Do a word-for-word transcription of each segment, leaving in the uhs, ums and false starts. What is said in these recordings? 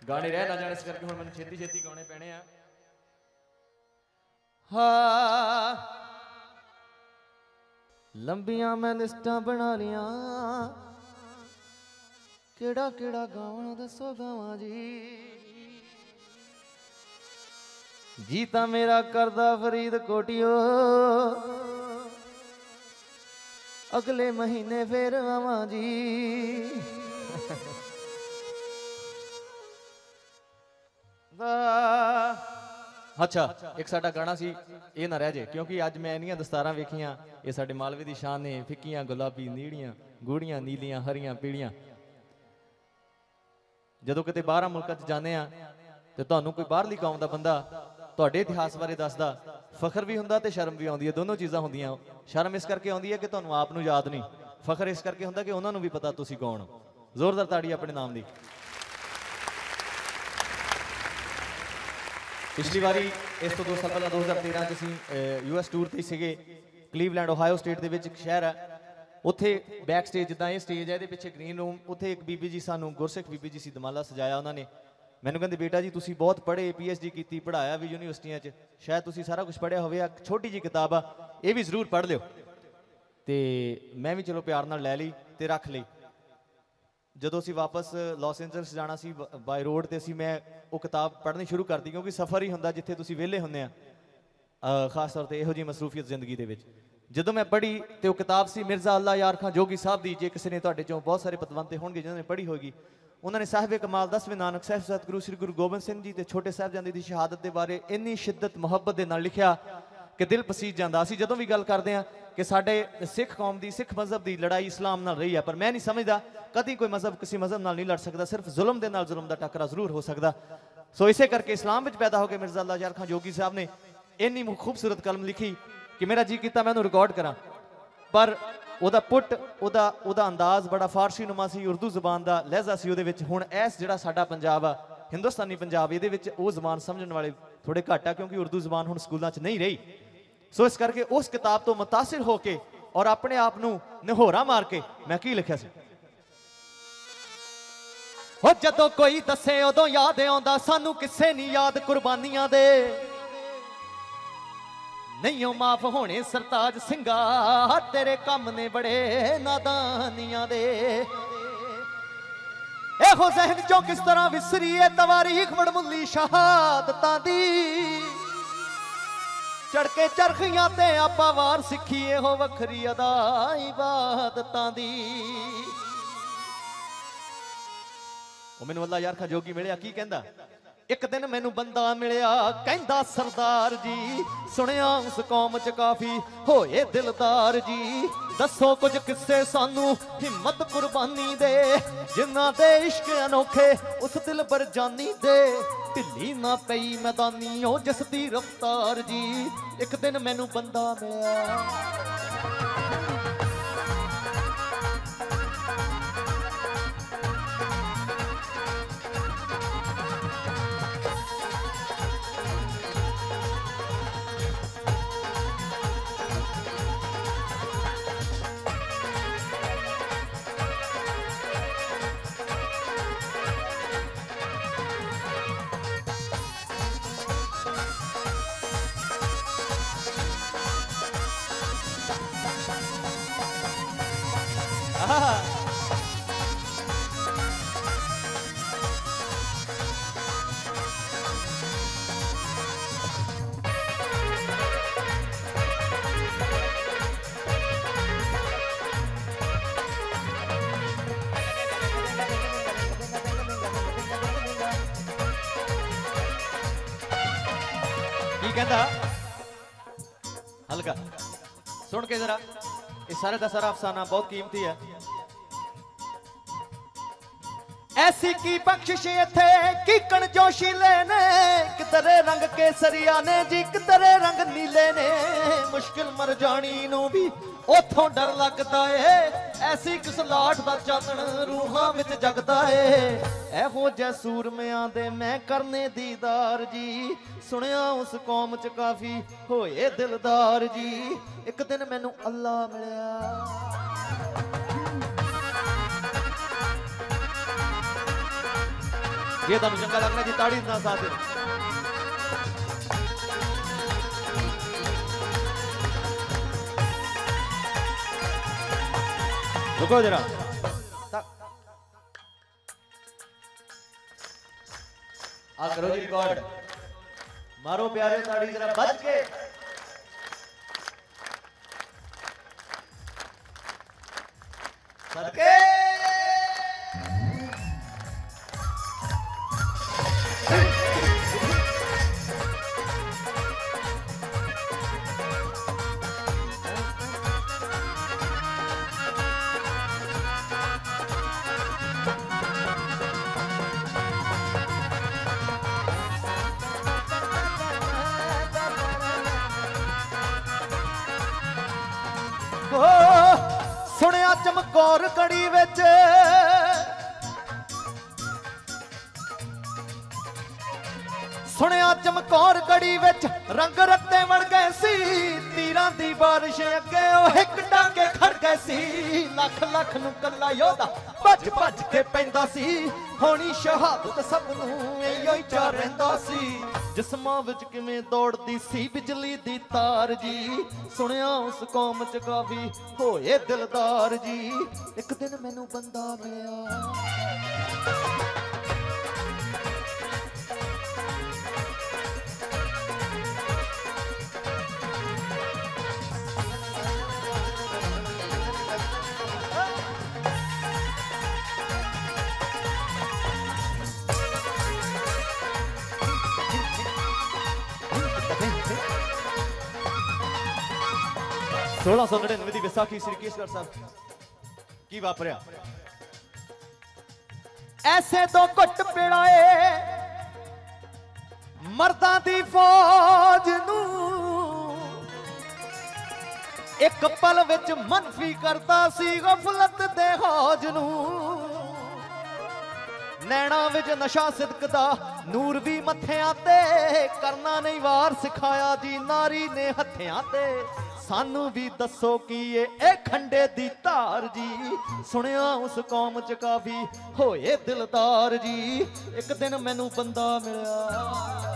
गाने रह ना जाने इस करके हुण मैनूं छेती छेती गाने पैणे आ। हाँ लंबियां मैं लिस्टां बना लियां केड़ा केड़ा गावां दसो गावां जी जी तां मेरा करदा फरीदकोटियो अगले महीने फिर आवां जी। अच्छा एक साडा गाना सी ये ना रह जाए क्योंकि अज मैं इन्नियां दस्तारां वेखियां ये साडे मालवे दी शान ने फिक्कियां गुलाबी नीड़ियां गूड़ियां नीलियां हरियां पीड़ियां जदों किते बाहर मुल्कां च जाने आ ते तुहानूं कोई बाहरली कौम दा बंदा तुहाडे इतिहास बारे दसदा फखर भी हुंदा ते शर्म भी आउंदी है दोनों चीज़ां हुंदियां। शर्म इस करके आउंदी है कि तुहानूं आप नूं याद नहीं फखर इस करके हुंदा कि उन्हां नूं भी पता तुसीं कौन। जोरदार ताड़ी अपने नाम दी। पिछली बारी इस तो दो साल पहला दो हज़ार तेरह असीं यू एस टूर ते सीगे क्लीवलैंड ओहायो स्टेट दे विच शहर है उत्थे बैक स्टेज जिद्दां ये स्टेज है इहदे पिछे ग्रीन रूम उत्थे एक बीबी जी सानूं गुरसिख बीबी जी सी दमाला सजाया उन्होंने मैनूं कहंदे बेटा जी तुसीं बहुत पढ़े पी एच डी की पढ़ाया भी यूनीवर्सिटियां च शायद तुसीं सारा कुछ पढ़िया होवे एक छोटी जी किताब आ ये भी जरूर पढ़ लिओ। तो मैं भी चलो प्यार नाल लै लई ते रख लई। जदों असीं वापस लॉस एंजल्स जाना सी बाय रोड ते असीं मैं वो किताब पढ़नी शुरू करती क्योंकि सफ़र ही हुंदा जिथे तुसीं वेले हुंदे आ खास तौर पर इहो जी मसरूफीयत जिंदगी दे विच। जदों मैं पढ़ी तो किताब सी मिर्जा अल्लाह यार खां जोगी साहब की जे किसी ने तुहाडे चों बहुत सारे पतवंते होणगे जिन्होंने पढ़ी होगी उन्होंने साहिब कमाल दसवें नानक साहिब सतगुरु श्री गुरु गोबिंद सिंह जी ते छोटे साहिबजादे की शहादत के बारे इन्नी शिद्दत मुहब्बत के नाल लिखिया कि दिल पसीज जाता। असीं जदों भी गल करते हैं कि साडे सिख कौम की सिख मजहब की लड़ाई इस्लाम नाल रही है पर मैं नहीं समझदा कभी कोई मजहब किसी मजहब नाल नहीं लड़ सकता सिर्फ जुल्म दे नाल जुल्म का टकरा जरूर हो सकता। सो इसे करके इस्लाम में पैदा होकर मिर्जा अल्लाह यार खां जोगी साहब ने इन्नी खूबसूरत कलम लिखी कि मेरा जी किया मैं रिकॉर्ड करा पर वह पुट वह अंदाज बड़ा फारसी नुमा सी उर्दू जबान का लहजा से हुण इस जिहड़ा साडा पंजाब आ हिंदुस्तानी पंजाब ये वो जबान समझण वाले थोड़े घट आ क्योंकि उर्दू जबान हुण स्कूलों च नहीं रही। सो इस करके उस किताब तो मुतासिर होके और अपने आप नूं निहोरा मार के मैं की लिखिया सी हो जदों कोई दसे उदों याद आउंदा सानू किसे नहीं याद कुर्बानियां दे नहीं माफ होने सरताज सिंगा तेरे कम ने बड़े नादानियां दे एहो जहन चो किस तरह विसरीए तवारीख वड़मुली शहादतां दी चढ़ के चरखियां ते आपा वार सिखीए हो वखरी अदा इबादतां दी। मैनू अल्लाह यार खां जोगी मिलिया की कहंदा एक दिन मैनू बंदा मिलिया कहंदा सरदार जी सुनिया उस कौम च काफी होए दिलदार जी दसो कुछ किस्से सानू हिम्मत कुर्बानी दे जिन्हां दे इश्क अनोखे उस दिल पर जानी दे ढिली ना पई मैदानी ओ जिस दी रफ्तार जी। एक दिन मैनू बंदा मिलिया कहता हल्का सुन के जरा इस सारे का सारा अफसाना बहुत कीमती है। ऐसी की बख्शिश थे कि कण जोशीले ने कितरे रंग केसरिया ने जी कितरे रंग नीले ने मुश्किल मर जानी नू भी उथों डर लगता है ऐसी किस लाठ दा चानण रूहां विच जगदा है एहो जै सूरमियां दे मैं करने दीदार जी सुनिया उस कौम च काफी होए दिलदार जी। एक दिन मैनू अल्लाह मिलिया ਜੇ ਤੁਹਾਨੂੰ ਚੰਗਾ ਲੱਗ ਰਿਹਾ ਜੀ ਤਾੜੀ ਨਾਲ ਸਾਥ ਦਿਓ। रुको जरा आ करो जी रिकॉर्ड मारो प्यारे ताड़ी जरा बच के सदके सुनिया चमकौर कड़ी विच सुनिया चमकौर कड़ी विच रंग रत्ते वड़ गए सी तीरां दी बारिश अगे ओ हिक टांके खड़ गए सी लख लख नूं कल्ला योधा भज भज के पैंदा सी होनी शहादत सब नूं इहो ही चा रहिंदा सी जिस्मां विच किवें दौड़दी सी बिजली दी तार जी सुनिया उस कौम च काफी होए दिलदार जी एक दिन मैनू बंदा मिलिया सोलह सौ नड़िनवे की विसाखी श्री केसगढ़ साहब की वापरिया ऐसे तो घुट पिड़ाए मर्दां दी फौज नू एक पल विच मनफी करता सी गफलत दे हौज नू नैना विच नशा सिदक दा नूर भी मत्थियां ते करना नहीं वार सिखाया जी नारी ने हत्थियां ते सानू भी दसो की ये खंडे दी धार जी सुनिया उस कौम च काफी होए दिलदार जी एक दिन मैनू बंदा मिलिया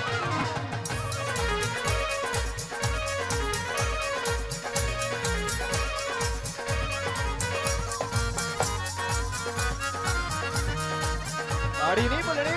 ताड़ी नहीं बोलनी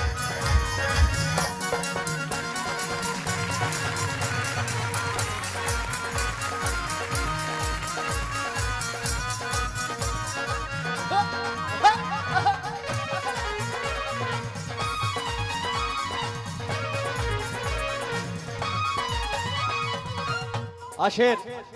आशेर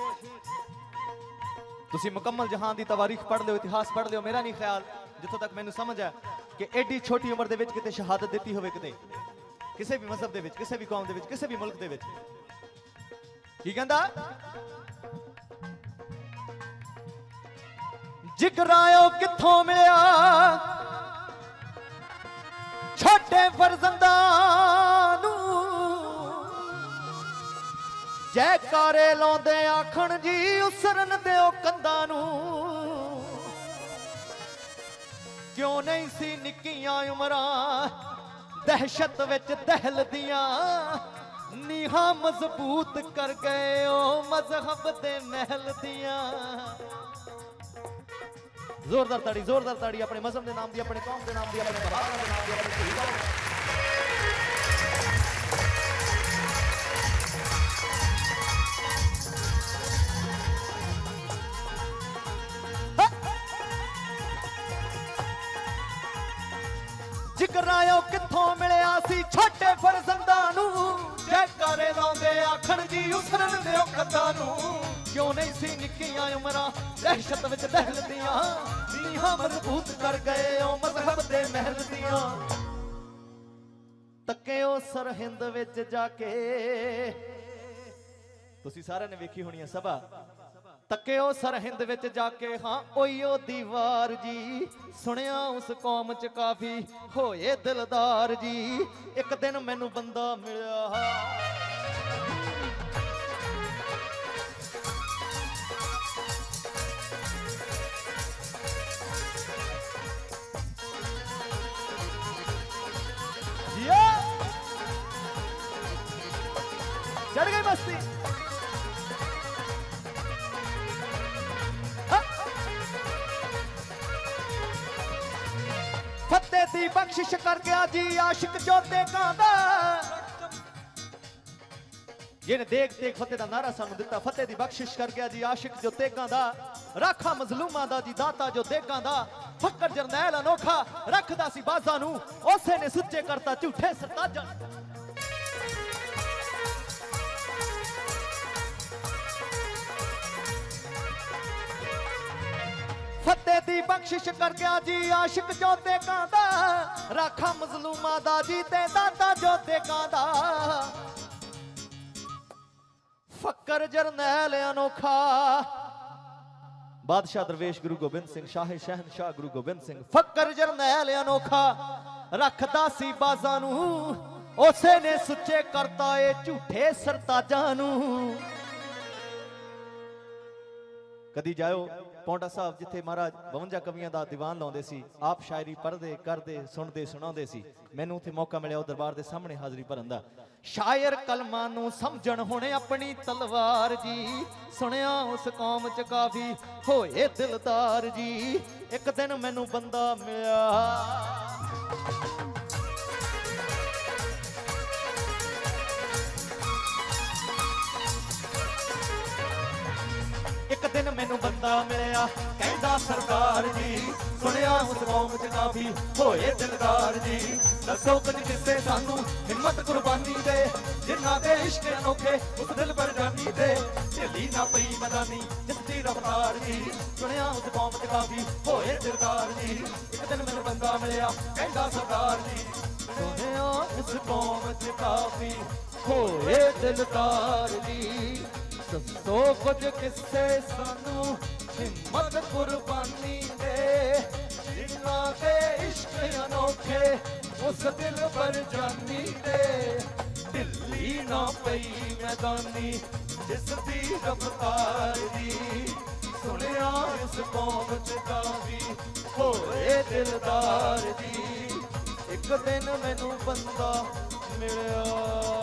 तुसी मुकम्मल जहां दी तवारीख पढ़ लियो इतिहास पढ़ लियो मेरा नहीं ख्याल जिथों तक मैनू समझ है कि एडी छोटी उम्र दे विच किते शहादत दी होवे किते किसी भी मजहब दे विच किसी भी कौम दे विच किसी भी मुल्क दे विच की कहंदा जिगरायो किथों मिलिया छोटे फरजंदा नू जयकारे लाउंदे आखण जी उसरन दिओ कंधां नूं क्यों नहीं सी निक्कियां उमरां दहशत विच दहलदियां नीहां मजबूत कर गए ओ मजहब दे महल दियां जोरदार ताड़ी जोरदार ताड़ी अपने मजहब के नाम दी अपने कौम के नाम दी अपने बहादुर के नाम दी अपने शहीदां जिगरायो किथों मिलिया सी छोटे फरजंदा नू जयकारे लाउंदे आखण जी उसरन दिओ कंधां नू क्यों नहीं सी निक्कियां उमरां दहशत विच दहलदियां नीहां मजबूत कर गए ओ मजहब दे महल दियां तके ओ सरहिंद विच जाके तुसी सारे ने वेखी होनी है सभा तके ओ सरहिंद विच जाके हाँ ओयो दीवार जी सुनिया उस कौम च काफी होए दिलदार जी एक दिन मैनू बंदा मिलिया मस्ती फतेह दी बख्शिश कर गया जी आशिक जो देगांदा जिन्हें देख देख फतेह दा नारा सानू दिता फतेह दी बख्शिश कर गया जी आशिक जो देगांदा राखा मजलूमां दा जी दाता जो देगांदा फकर जरनैल अनोखा रखदा सी बाज़ां नू उसे ने सुच्चे करता झूठे सरताजां फतेह दी बख्शिश कर गया जी आशिक जो देगांदा राखा मजलूमां दा जी ते दाता जो देगांदा फकर जरनैल अनोखा बादशाह दरवेश गुरु गोबिंद सिंह शाह शहनशाह गुरु गोबिंद सिंह फकर जरनैल अनोखा रखदा सी बाज़ां नू उसे ने सुच्चे करता ए झूठे सरताजां नू कदी जाओ पौंटा साहब जिथे महाराज बवंजा कवियां दा दीवान लाउंदे सी आप शायरी पढ़दे करदे सुनदे सुणाउंदे सी मैनू उत्थे मौका मिलिया दरबार दे सामने हाज़री भरन दा शायर कलमां नू समझण हुणे अपनी तलवार जी सुनिया उस कौम च काफी होए दिलदार जी एक दिन मैनू बंदा मिलिया एक दिन मैनू बंदा मिलिया कहंदा सरदार जी सुनिया उस कौम च काफी होए दिलदार जी दसो कुछ किस्से सानू हिम्मत कुर्बानी दे जिन्हां दे इश्क अनोखे उस दिल पर जानी दे झेली ना पई मदानी जिसदी रफ्तार जी सुनिया उस कौम च काफी होए दिलदार जी एक दिन मैनू बंदा मिलिया कहंदा सरदार जी सुनिया उस कौम च काफी होए दिलदार जी दसो कुछ किस्से सानू हिम्मत कुर्बानी दे जिन्हां दे इश्क अनोखे उस दिल पर जानी दे दिल्ली ना पई मैदानी जिसदी रफ्तार दी सुनिया इस कौम च काफी होए दिलदार दी एक दिन मैनू बंदा मिलिया